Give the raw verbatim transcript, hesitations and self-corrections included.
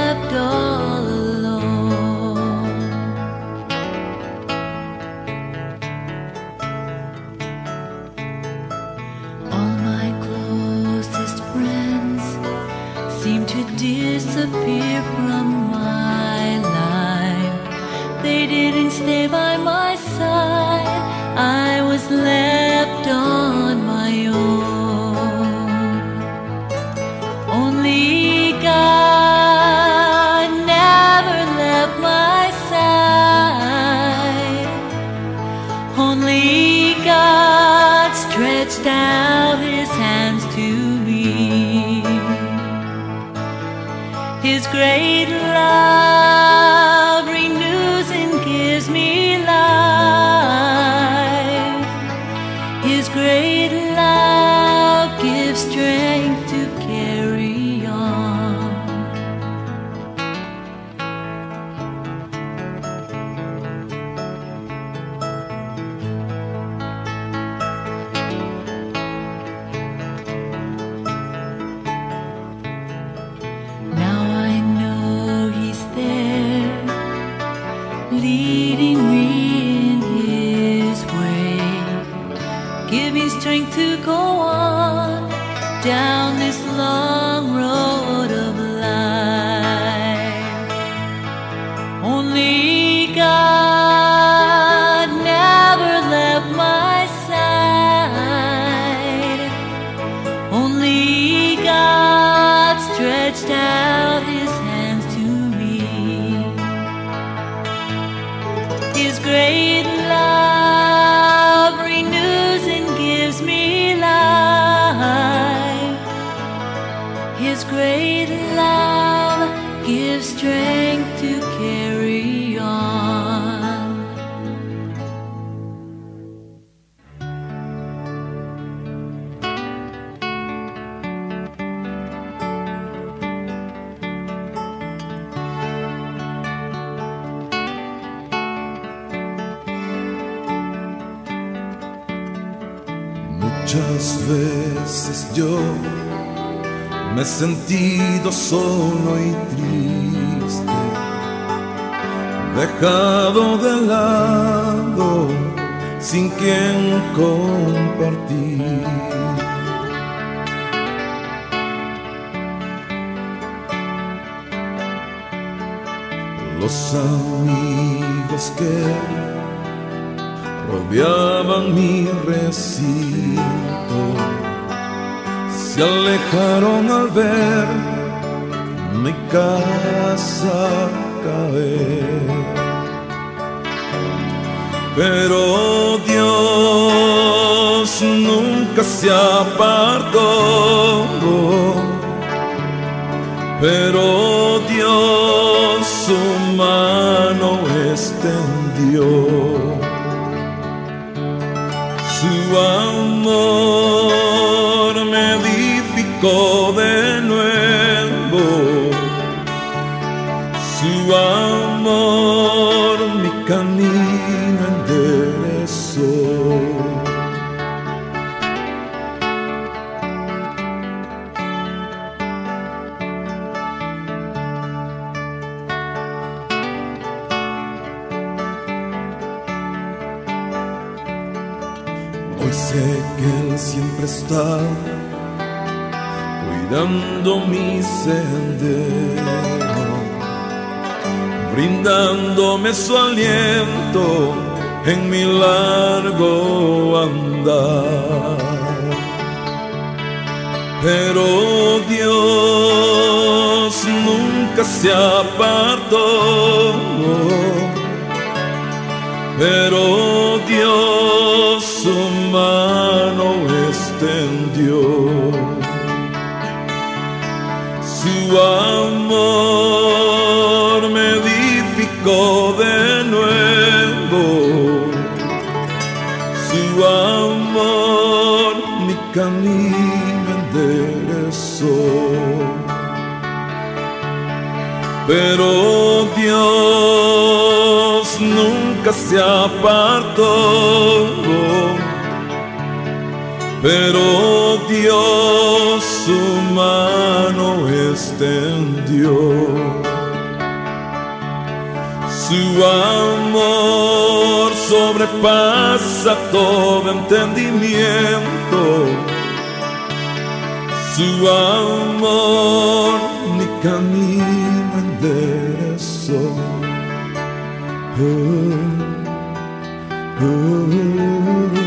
left all alone. All my closest friends seem to disappear from my life. They didn't stay by my side. I was left on my own. Only God never left my side. Only God stretched out His hands to me. His great love renews and gives me life. His great love gives strength to carry on. Now I know He's there, leading me in His way, giving strength to go on down this long road of life. Only God never left my side. Only God stretched out His hands to me. His great love renews and gives me life. His great love gives strength to carry on. Muchas veces yo me he sentido solo y triste, dejado de lado, sin quien compartir. Los amigos que rodeaban mi recinto se alejaron al ver mi casa caer. Pero Dios nunca se apartó, pero Dios su mano extendió. Su amor me edificó de nuevo. Su amor mi camino enderezó. Hoy sé que Él siempre está cuidando mi sendero, brindándome su aliento en mi largo andar. Pero Dios nunca se apartó, pero Dios su mano extendió. Su amor me edificó de nuevo. Su amor mi camino enderezó. Pero Dios nunca se apartó, pero Dios su mano extendió. Su amor sobrepasa todo entendimiento. Su amor mi camino enderezó. Oh, oh, oh.